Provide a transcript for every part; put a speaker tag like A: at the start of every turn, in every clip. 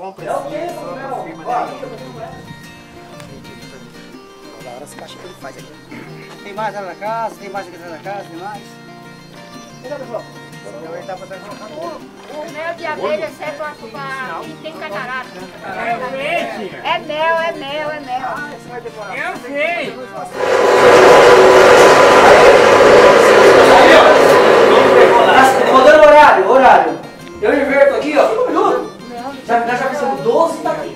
A: compra assim, só pra firma dele. Da hora as caixas que ele faz aqui. Tem mais lá na casa, tem mais aqui na casa, tem mais. Cuidado, João. Ele tá botando
B: o mel de abelha serve para quem tem catarata. É mel, é mel, é mel.
A: Ah, isso vai demorar.
C: Eu sei!
A: Rodando horário. Eu inverto aqui, ó, 5 minutos. Nós já fizemos 12 e tá aqui.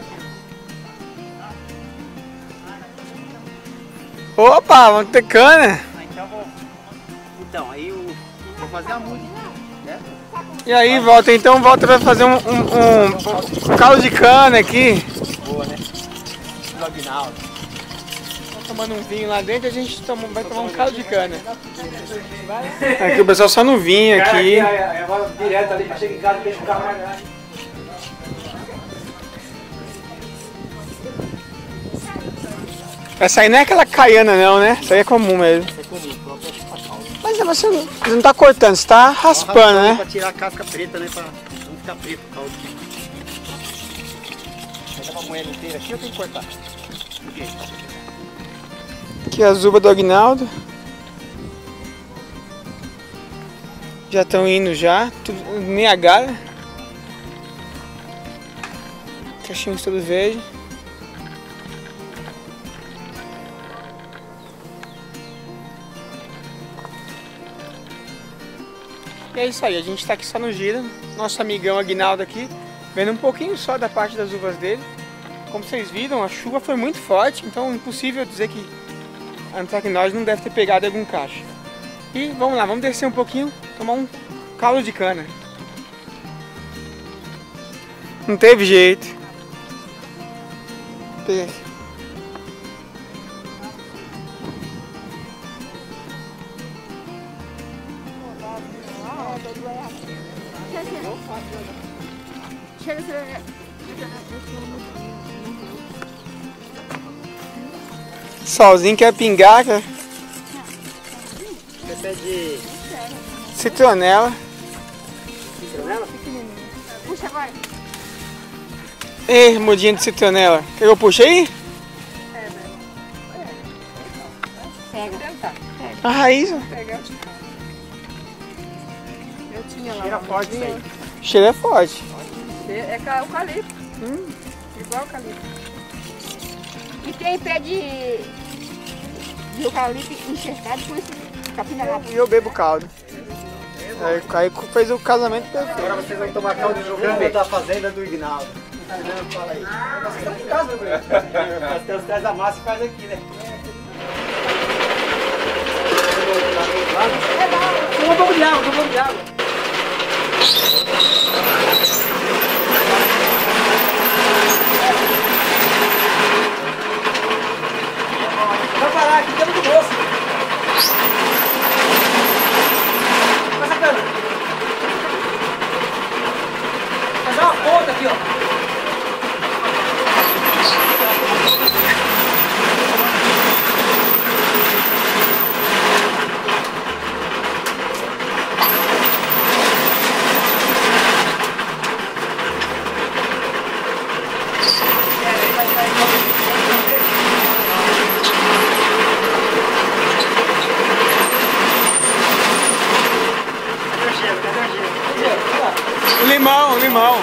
D: Opa, vamos ter cana.
A: Então, aí eu vou fazer a música, né?
D: E aí, volta, então volta pra fazer um caldo de cana aqui.
A: Boa, né? Lognaldo.
D: Tomando um vinho lá dentro, a gente vai tomar um caldo de cana. Aqui o pessoal só no vinho aqui.
A: Agora direto ali, chega em casa, deixa o carro mais.
D: Essa aí não é aquela caiana não, né? Essa aí é comum mesmo.
A: É comum, próprio caldo.
D: Mas você não tá cortando, você tá raspando, né?
A: Pra tirar a casca preta, né? Pra não ficar preto o caldo. Vai dar uma moeda inteira aqui ou tem que cortar? Por quê?
D: Aqui as uvas do Aguinaldo. Já estão indo já, tudo NH. Cachinhos todos verdes. E é isso aí, a gente está aqui só no giro. Nosso amigão Aguinaldo aqui, vendo um pouquinho só da parte das uvas dele. Como vocês viram, a chuva foi muito forte, então é impossível dizer que a antracnose não deve ter pegado algum cacho. E vamos lá, vamos descer um pouquinho, tomar um caldo de cana. Não teve jeito. Peguei aqui. Solzinho quer pingar, cara.
A: Você pede
D: Citronela.
A: citronela?
B: Puxa agora.
D: Ei, mudinha de citronela. Quer que eu puxe aí?
B: Pega.
D: A raiz. ó.
B: Eu tinha lá.
A: Cheira forte isso aí.
D: O cheiro é forte.
E: É eucalipto. Igual eucalipto.
B: E tem pé de eucalipto enxertado com esse capim da
D: E eu bebo caldo. Aí fez o casamento perfeito.
A: Agora vocês vão tomar caldo de cana da fazenda do Ignaldo. Fala aí. Vocês estão em casa, meu filho. Tem os três da massa e faz aqui, né? Toma um pouco de água, toma um pouco de água. Vai parar aqui dentro do bolso. Vai sacando. Fazer uma ponta aqui, ó.
D: Limão, limão.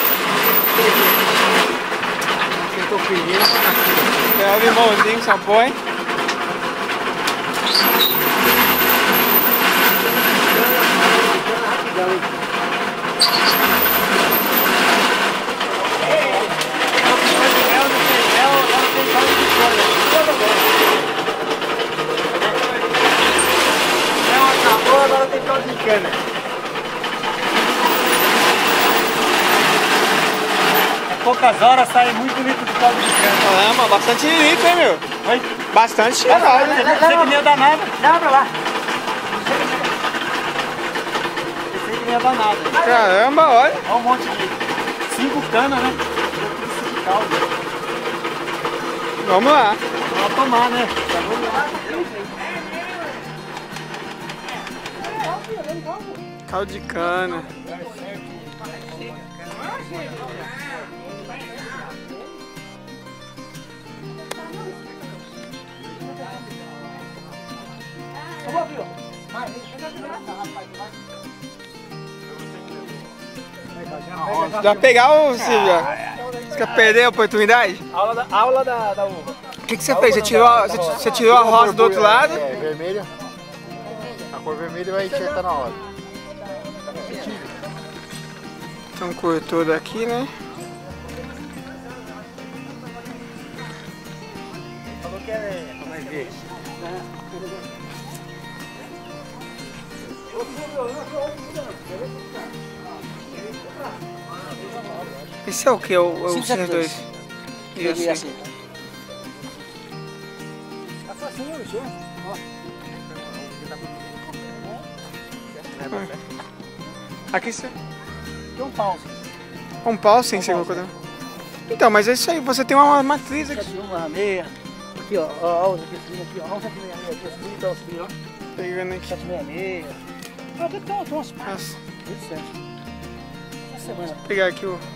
A: Eu tô pedindo.
D: É o limãozinho que só põe.
A: Acabou, agora tem caldo de cana. Poucas horas sai muito litro de caldo de cana.
D: Caramba, bastante litro, hein, meu?
A: Oi?
D: Bastante cheirado, né?
A: Você que nem é danado. Leva pra lá. Você que nem é danado.
D: Caramba, olha.
A: Olha um monte de 5 canas, né? 5 caldo.
D: Vamos lá.
A: Vamos tomar, né?
D: Caldo de cana. Já pegar o Silvio. Você quer perder a oportunidade?
A: Aula da uva.
D: O que você fez? Você tirou a rosa do outro lado?
C: É, vermelha. A cor vermelha vai enxertar na hora.
D: Então cortou daqui, né?
A: Falou que é... Vai ver.
D: Esse é o que? O 572?
A: Isso.
D: Assim.
A: Tá facinho, bicho.
D: Aqui você...
A: Tem um pause.
D: Um pau sem ser colocado. Então, mas é isso aí, você tem uma matriz aqui.
A: 766. Aqui, ó. Ó, aqui, aqui, ó. 766 aqui. Então, subir, ó.
D: Pegando aqui.
A: 766. Ah, tem umas partes.
D: Nossa,
A: Muito certo. Essa semana.
D: vou pegar aqui o...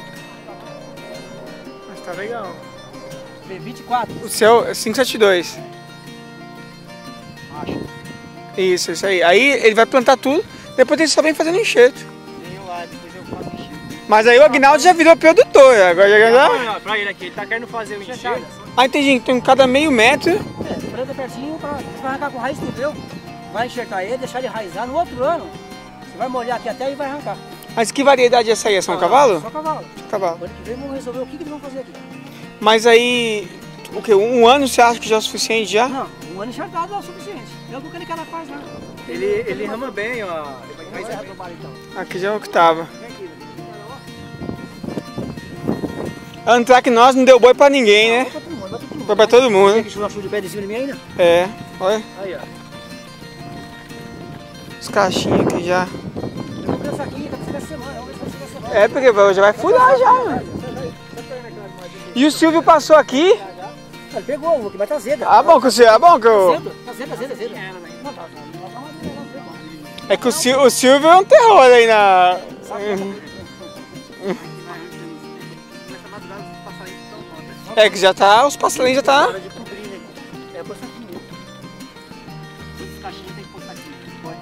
D: Mas tá legal.
A: B24.
D: O seu é 572.
A: Acho.
D: Isso aí. Aí ele vai plantar tudo, depois ele só vem fazendo enxerto.
A: Tenho lá, depois eu faço enxerto.
D: Mas aí o Aguinaldo já virou produtor, agora já...
A: Não, pra ele aqui, ele tá querendo fazer o enxerto.
D: Ah, entendi, então cada meio metro...
A: É, planta pertinho, você vai arrancar com raiz, entendeu? Vai enxertar ele, deixar ele enraizar. No outro ano, você vai molhar aqui até e vai arrancar.
D: Mas que variedade é essa aí? É São Cavalo?
A: Só cavalo.
D: Cavalo.
A: Ano que vem vamos resolver o que eles vão fazer aqui.
D: Mas aí, o que? Um ano você acha que já é o suficiente já?
A: Não, um ano enxertado é o suficiente. É o que aquele cara faz lá.
F: Ele rama bem, ó.
A: Vai encerrar o trabalho então.
D: Aqui já é o que tava.
A: Vem aqui.
D: Antrak nós não deu boi pra ninguém, né?
A: Vai pra todo mundo, vai pra todo mundo.
D: Foi pra todo mundo,
A: Tem
D: né?
A: que chuva de pé de cima de mim ainda?
D: É, olha.
A: Aí, ó.
D: Os caixinhos aqui já.
A: Eu comprei essa aqui, tá precisando essa semana. Vamos ver se vai chegar essa semana.
D: É, porque já vai furar já, mano. E o Silvio passou aqui.
A: Ele pegou a uva, que vai estar azeda.
D: Ah, bom que o Silvio, é bom que eu...
A: Azeda. Não, tá.
D: É que o Silvio é um terror aí na... É que já tá, os passarinhos já tá...
A: Hora de cobrir aqui. É, eu posto aqui mesmo. Os caixinhos tem que postar aqui. Pode.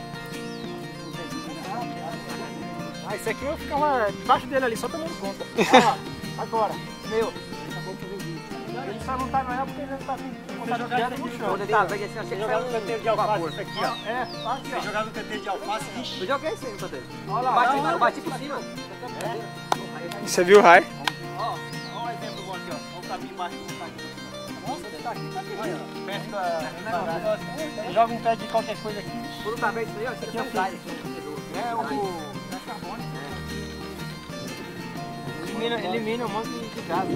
A: Ah, esse aqui eu ficava debaixo dele ali, só tomando conta. Ó, agora, meu. Ele só não tá maior porque ele não tá com vontade de jogar no chão. Tá, vai descer assim, jogar no canteiro de alface, isso aqui, ó. É, tá aqui, ó. Jogar no canteiro de alface, vixe.
F: Eu joguei isso aí, Padeiro.
A: Olha lá,
F: Bati por cima.
D: Você viu o raio?
A: Ó, um exemplo bom aqui, ó. Olha o caminho embaixo do montar aqui. Nossa, ele tá aqui, tá aqui. Olha, perto da... Você joga um pé de qualquer coisa aqui.
F: Tudo tá bem isso aí, ó. Isso aqui é um galho.
A: É o gás carbônico. Elimina um monte de gases.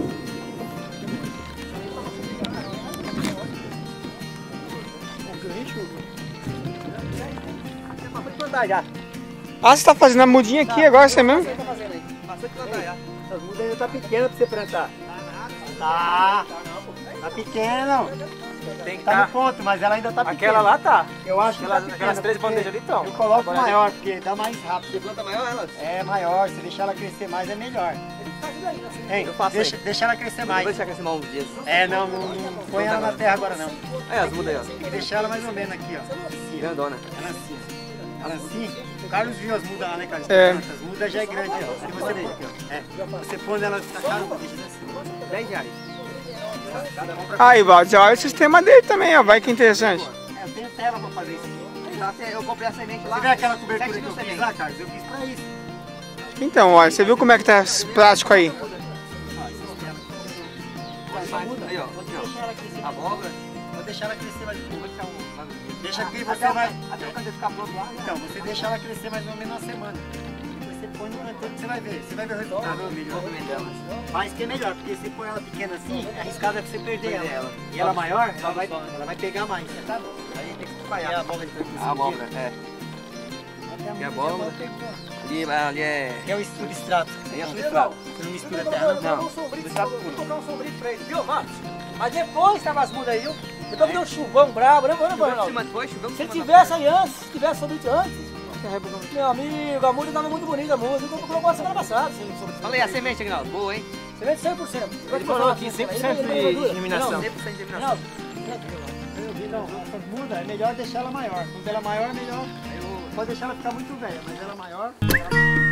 A: Passou de plantar já.
D: Ah, você tá fazendo a mudinha aqui agora, você mesmo?
A: Tá fazendo aí.
F: Passou de plantar já.
A: As mudas ainda tá pequena pra você plantar. Tá. Tá pequena.
F: Tem que
A: Tá no
F: tá.
A: ponto, mas ela ainda tá pequena.
F: Aquela lá tá.
A: Eu acho que
F: Aquelas três bandejas ali estão.
A: Eu coloco maior, porque dá mais rápido.
F: Você planta maior elas?
A: É maior, se deixar ela crescer mais é melhor. Ei,
F: Eu faço
A: deixa ela crescer
F: Vou
A: mais.
F: deixar crescer mais uns dias.
A: É, não põe ela na terra agora não.
F: Aí, as mudas aí, ó.
A: Tem que deixar ela mais ou menos aqui, ó. Assim, ó.
F: Grandona.
A: Ela assim. Ela assim. O Carlos viu as mudas lá, né, Carlos?
D: É.
A: As mudas já é grande, ó. Se você aqui, ó. É. Você põe ela na cara, deixa assim.
F: R$10.
D: Aí, Valdir, olha o sistema dele também, ó. Vai que interessante.
A: É, eu tenho tela pra fazer isso.
F: Eu comprei a semente lá.
A: Você vê aquela cobertura que eu
F: 7.000
A: fiz lá, Carlos? Eu fiz pra isso.
D: Então, olha, você viu como é que tá esse plástico aí?
F: Aí, ó. Aqui, ó. Abóbora.
A: Vou deixar ela crescer mais um pouco. Deixa aqui e você
F: Até
A: vai...
F: Até o canteiro ficar pronto lá.
A: Então, você deixa ela crescer mais ou menos uma semana. Depois você põe no canteiro que você vai ver. Você vai ver o resultado. Mas que é melhor, porque se põe ela pequena assim, é arriscado você perder ela. E ela maior, ela vai pegar mais. Tá bom.
F: Aí tem que espalhar.
A: E a abóbora então,
F: A abóbora, é.
A: E
F: a abóbora? Ali é...
A: Que é o substrato.
F: Aí é substrato.
A: Você não mistura terra, não?
F: Não, substrato
A: Vou
F: puro.
A: colocar um sombrinho pra ele, viu, Marcos? Mas depois tava as mudas aí, viu? Depois deu um chuvão brabo, né, Ronaldo? Se ele tivesse aí antes, se tivesse sobrito antes, meu amigo, a muda tava muito bonita, a muda. Eu colocou a semana passada.
F: Fala aí, a semente, Aguinaldo. Boa, hein?
A: Semente 100%.
F: Ele falou aqui 100% de germinação. 100% de germinação.
A: Não, essas mudas é melhor deixar ela maior. Quando ela é maior, é melhor. Pode deixar ela ficar muito velha, mas ela é maior.